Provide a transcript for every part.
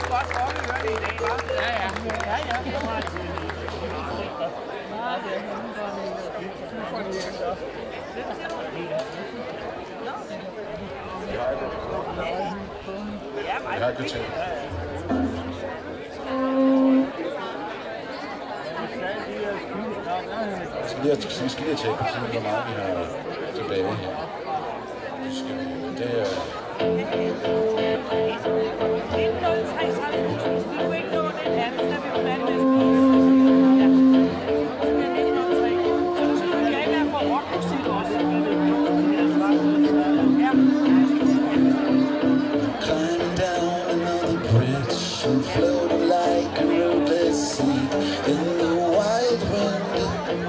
godt for, at vi hører det i dag, hva'? Ja, ja. Jeg har ikke tænkt. Vi skal lige tjekke, hvor meget vi har tilbage her. Det er... Climbing down another bridge and floating like a roadless sea in the wild wind.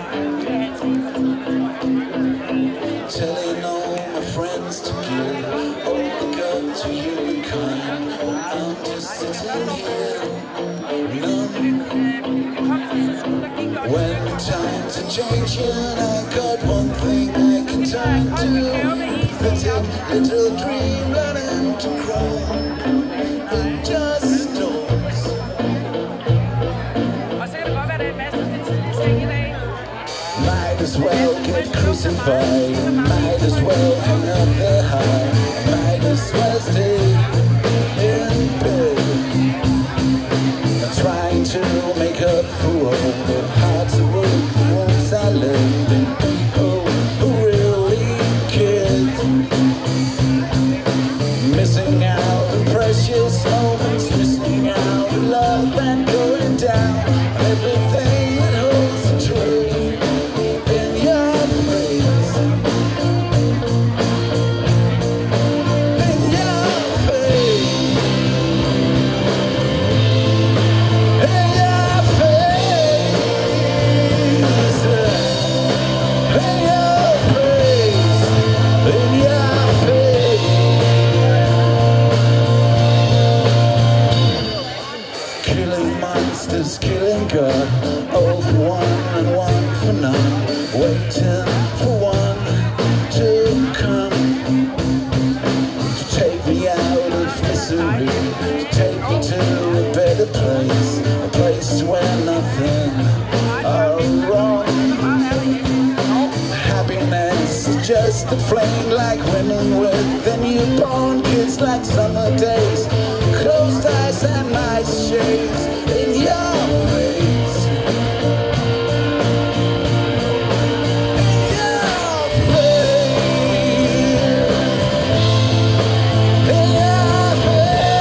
Telling all my friends to kill all the guns for humankind. I'm just sitting here, numb. When the times are changing, I got one thing I can turn to. Pathetic little dream learning to cry. It just storms. Might as well get crucified. Might as well hang up the high. Might as well stay in bed. I'm trying to make up for all the hearts that broke, the wounds I left in people who really cared. Missing out on precious moments, missing out on love and going down on everything that holds the truth in your face. In your face. In your face. In your face. In your face. Killing monsters, killing God, all for one and one for none, waiting for one to come, to take me out of misery, to take me to a better place, a place where nothing are wrong. Happiness is just a flame like women with their newborn kids, like summer days, closed eyes and night shades in your face. In your face. In your face.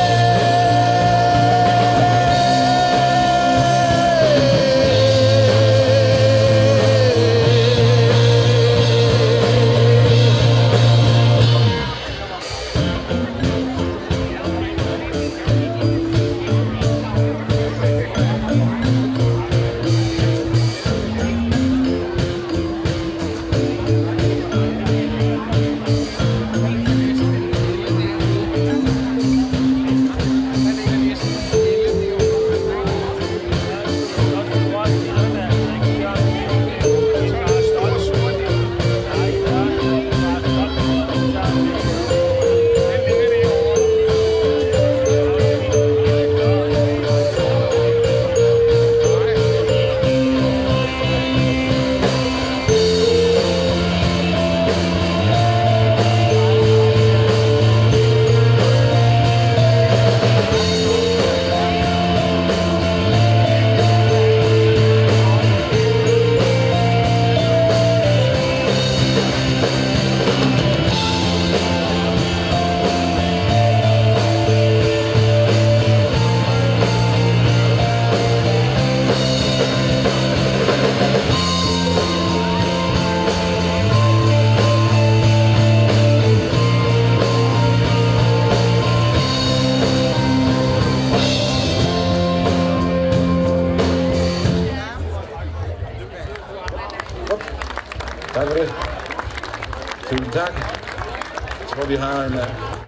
Tak for det. Tusind tak. Jeg tror, vi har en